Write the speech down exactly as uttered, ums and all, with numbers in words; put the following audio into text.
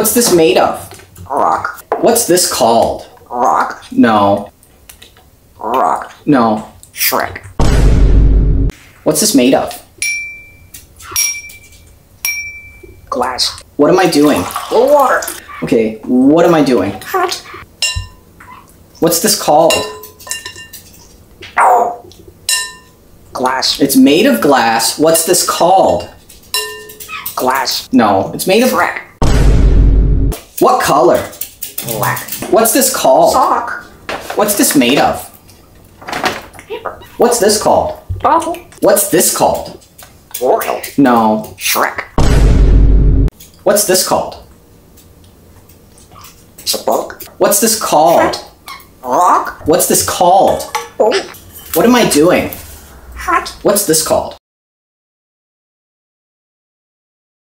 What's this made of? Rock. What's this called? Rock. No. Rock. No. Shrek. What's this made of? Glass. What am I doing? Water. Okay, what am I doing? Hot. What's this called? Oh. Glass. It's made of glass. What's this called? Glass. No, it's made of... Shrek. What color? Black. What's this called? Sock. What's this made of? Paper. What's this called? Bottle. What's this called? Oil. No. Shrek. What's this called? It's a book. What's this called? Rock. What's this called? Oh. What am I doing? Hot. What's this called?